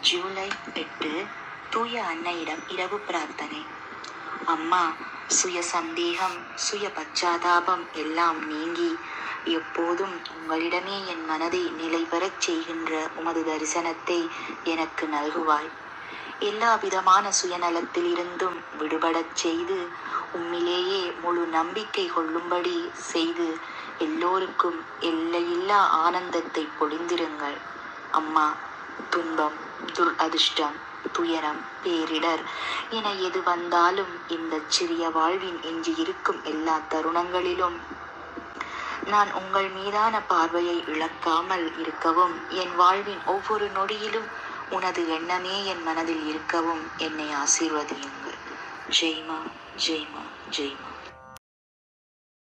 ஜூலை 8 தூய அன்னையிடம் இரவு பிரார்த்தனை. அம்மா, சுய சந்தேகம், சுய பச்சாதாபம் எல்லாம் நீங்கி எப்போதும் உங்களிடமே என் மனதை நிலை பெறச் செய்கின்ற உமது தரிசனத்தை எனக்கு நல்குவாய். எல்லா விதமான சுயநலத்தில் இருந்தும் விடுபடச் செய்து உம்மிலேயே முழு நம்பிக்கை கொள்ளும்படி செய்து எல்லோருக்கும் எல்லையில்லா ஆனந்தத்தை பொழிந்திருங்கள். அம்மா, துன்பம், அதிர்ஷ்டம், துயரம், பேரிடர் என எது வந்தாலும் இந்த சிறிய வாழ்வின் எஞ்சி இருக்கும் எல்லா தருணங்களிலும் நான் உங்கள் மீதான பார்வையை இழக்காமல் இருக்கவும், என் வாழ்வின் ஒவ்வொரு நொடியிலும் உனது எண்ணமே என் மனதில் இருக்கவும் என்னை ஆசீர்வதியுங்கள். ஜெய்மா, ஜெய்மா, ஜெய்மா.